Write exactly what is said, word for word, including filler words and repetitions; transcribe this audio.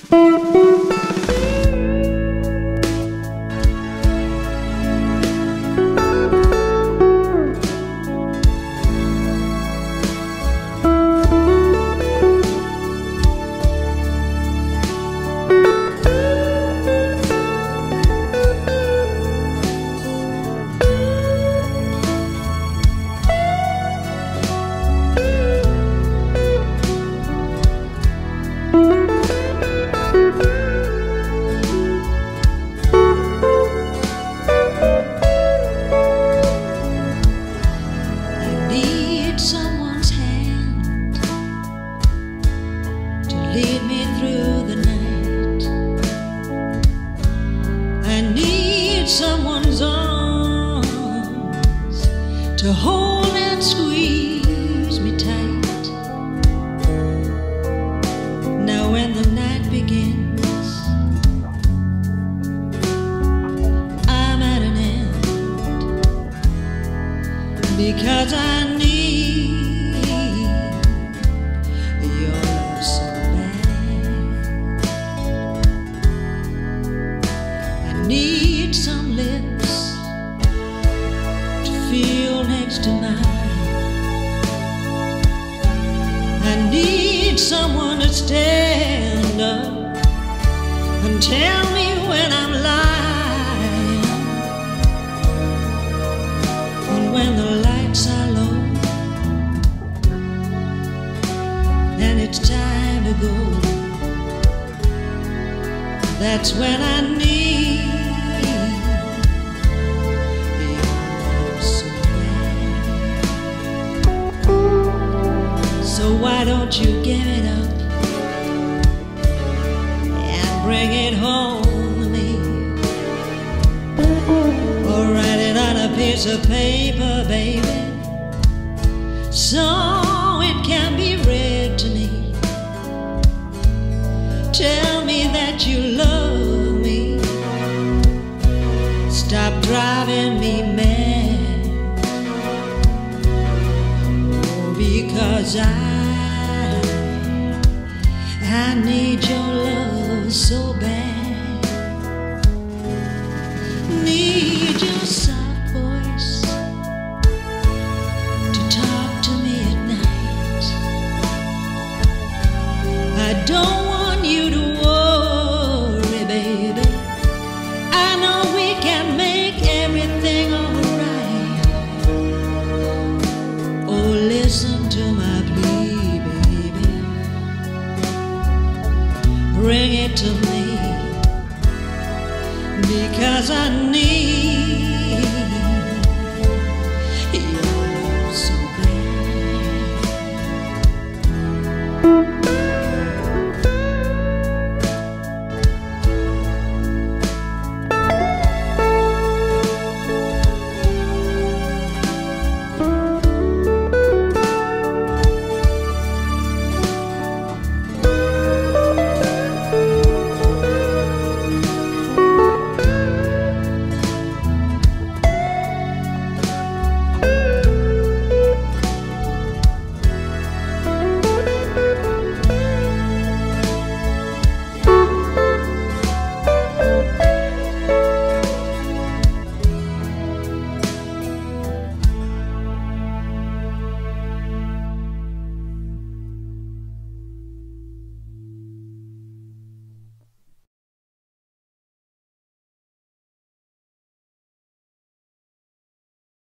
Lead me through the night. I need someone's arms to hold and squeeze me tight. Now when the night begins, I'm at an end, because I need your love so need some lips to feel next to mine. I need someone to stand up and tell me when I'm lying. And when the lights are low and it's time to go, that's when I need your love so bad. So why don't you give it up and bring it home to me, or write it on a piece of paper, baby, so it can be read to me. Tell me that you love me. Stop driving me mad. Oh, because I I need your love so bad. Need your soft voice to talk to me at night. I don't you to worry, baby. I know we can make everything alright. Oh, listen to my plea, baby. Bring it to me, because I need